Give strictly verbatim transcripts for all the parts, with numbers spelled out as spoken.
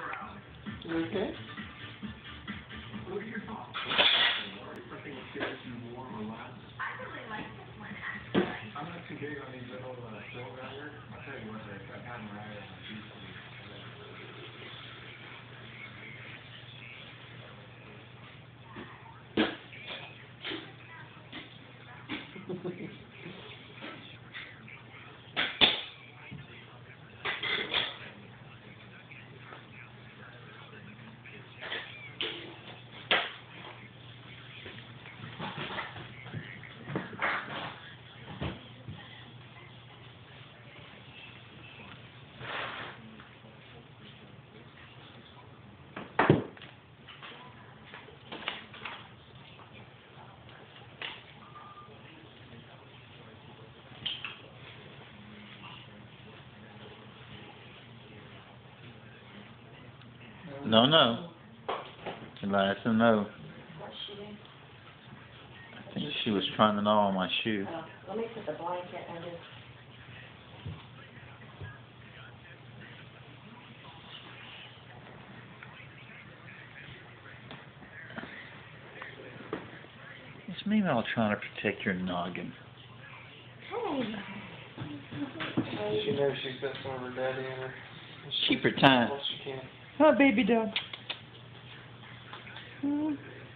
Okay. What are your thoughts? Something that scares you more or less? I really like this one, actually. I'm not too big on these little uh, film riders. I'll tell you what, they're kind of rider on the No, no. Eliza, no. I think she was trying to gnaw on my shoe. Uh, let me put the blanket under. It's meanwhile trying to protect your noggin. She knows she's got some of her daddy in her. Keep her time. Well, she can. Oh, baby doll. Hmm.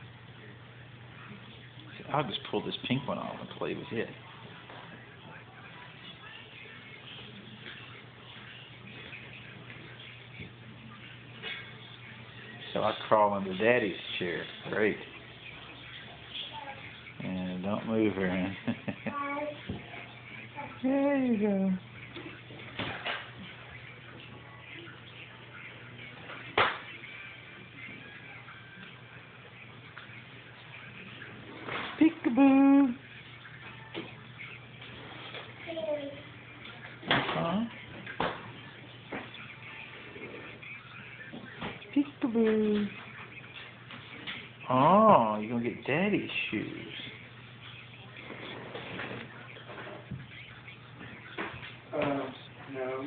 I'll just pull this pink one off and play with it. So I crawl under Daddy's chair. Great. And don't move her. There you go. Peekaboo. Uh-huh. Peekaboo. Oh, you're gonna get Daddy's shoes. Uh, no,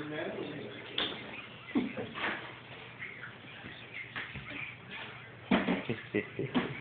no.